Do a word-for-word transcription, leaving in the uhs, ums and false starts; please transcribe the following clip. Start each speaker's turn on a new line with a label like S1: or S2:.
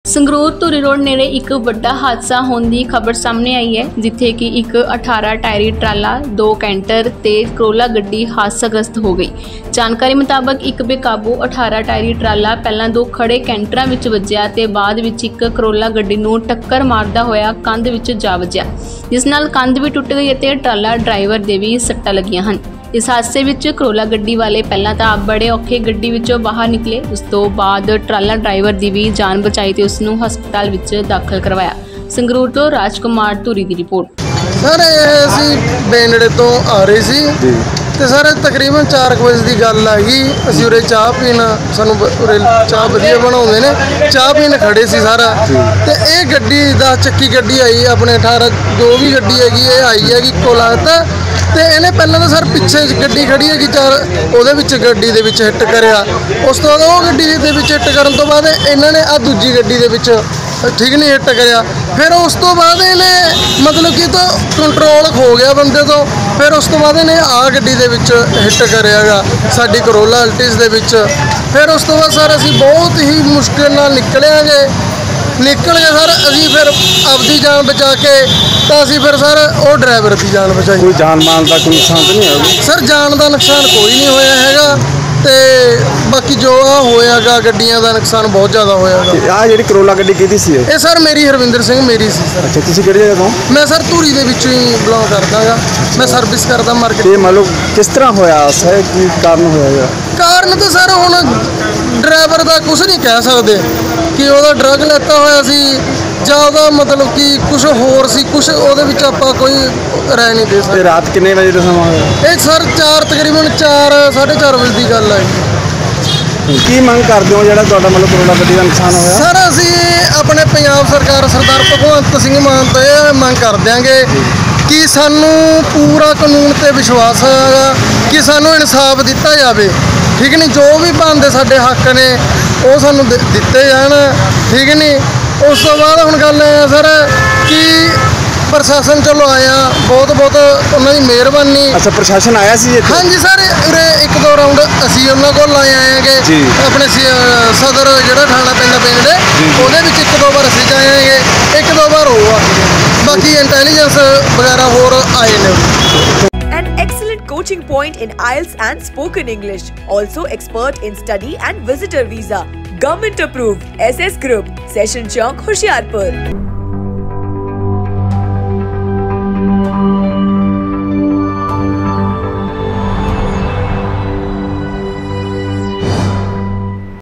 S1: Sangrur Dhuri road ਨੇੜੇ ਇੱਕ ਵੱਡਾ ਹਾਦਸਾ ਹੋਣ ਦੀ ਖਬਰ ਸਾਹਮਣੇ ਆਈ ਹੈ, ਜਿੱਥੇ ਕਿ ਇੱਕ ਅਠਾਰਾਂ ਟਾਇਰੀ ਟਰਾਲਾ, ਦੋ ਕੈਂਟਰ ਤੇ ਕਰੋਲਾ ਗੱਡੀ ਹਾਦਸਾਗ੍ਰਸਤ ਹੋ ਗਈ। ਜਾਣਕਾਰੀ ਮੁਤਾਬਕ ਇੱਕ ਬੇਕਾਬੂ ਅਠਾਰਾਂ ਟਾਇਰੀ ਟਰਾਲਾ ਪਹਿਲਾਂ ਦੋ ਖੜੇ ਕੈਂਟਰਾਂ ਵਿੱਚ ਵੱਜਿਆ ਤੇ ਬਾਅਦ ਵਿੱਚ ਇੱਕ ਕਰੋਲਾ ਗੱਡੀ ਨੂੰ ਟੱਕਰ ਮਾਰਦਾ ਹੋਇਆ ਕੰਧ ਵਿੱਚ ਜਾ ਵੱਜਿਆ, ਜਿਸ ਨਾਲ ਕੰਧ ਵੀ ਟੁੱਟ ਗਈ ਅਤੇ ਟਰਾਲਾ ਡਰਾਈਵਰ ਦੇ ਵੀ ਸੱਟਾਂ ਲੱਗੀਆਂ ਹਨ। इस हादसे विच करोला गड्डी वाले पहला तो आप बड़े औखे गड्डी विचों बाहर निकले, उस तो बाद ट्राला ड्राइवर की भी जान बचाई तो उसनूं हस्पताल विच दाखिल करवाया। संगरूर तो राजकुमार धूरी की रिपोर्ट।
S2: सर असीं बेनड़े तो आ रहे सी ते सर तकरीबन चार बजे की गल आ गई। असीं उरे चाह पीन, सानूं उरे चाह वधिया बनाउंदे ने, चाह पीन खड़े सी सारा ते ये गड्डी दस चक्की गड्डी आई अपने अठारह जो भी गड्डी हैगी ये आई हैगी कोला ते इहने पहलां तो सर पिछे गड्डी खड़ी हैगी चार उहदे विच गड्डी दे विच हिट करिया। उस तो बाद वो गड्डी दे विच हिट करन तो बाद इन्हां ने आ दूजी गड्डी दे विच ठीक नहीं हिट करिया। फिर उस तो बाद इहने मतलब कि तो कंट्रोल खो गया बंदे तो, फिर उस तो बाद इहने आ गड्डी दे विच हिट करियागा साडी करोला अल्टिस दे विच। फिर उस तो बाद सर असीं बहुत ही मुश्किल नाल निकलिआगे निकल गए सर अभी फिर आपकी जान बचा के तो असी फिर सर वो ड्राइवर की जान बचाई।
S3: कोई जान माल का कोई नुकसान तो नहीं होगा?
S2: सर जान का नुकसान कोई नहीं होया हैगा ते बाकी जो आ होयागा गड्डियां का नुकसान बहुत ज़्यादा होयागा।
S3: आ जिहड़ी करोला गड्डी किहदी सी?
S2: ये सर मेरी हरविंदर सिंह मेरी सी सर।
S3: अच्छा, तुसीं किहड़ी जगह तो?
S2: मैं सर धूरी दे विचों ही बिलोंग करदा गा, मैं सर्विस करदा मार्केट।
S3: ये मतलब किस तरह होया है, की कारण होया?
S2: कारण तो सर हुण ड्राइवर का कुछ नहीं कह सकते कि वह ड्रग लैता होया सी जां ओहदा मतलब कि कुछ होर सी, कुछ ओहदे विच आपां कोई राय नहीं दे सकते।
S3: रात कितने बजे का समा होया?
S2: ये सर चार तकरीबन चार साढ़े चार बजे की गल है।
S3: की मंग करदे हो जिहड़ा तुहाडा मतलब करोला गड्डी का नुकसान होया?
S2: सर असीं अपने पंजाब सरकार सरदार भगवंत सिंह मान तो ये मंग कर देंगे कि सानू पूरा कानून ते विश्वास है कि सानू इंसाफ दिता जाए। ठीक नहीं, जो भी बनते साडे हक ने वो सानू दिते जान। ठीक नहीं, उस तो बाद हुण गल है सर कि प्रशासन चलो आया, बहुत बहुत उन्होंने मेहरबानी।
S3: अच्छा, प्रशासन आया सी इत्थे?
S2: हाँ जी सर, उरे एक दो राउंड असीं उन्हां कोल आए आएंगे अपने सदर जिहड़ा थाना पैंदा पिंड ਉਹਦੇ ਵਿੱਚ एक दो बार असीं जाएंगे, एक दो बार हो आ बाकी इंटैलीजेंस वगैरह होर आए ने।
S4: An excellent coaching point in I E L T S and spoken English. Also expert in study and visitor visa. Government approved. S S Group. Session Chowk, Hoshiarpur.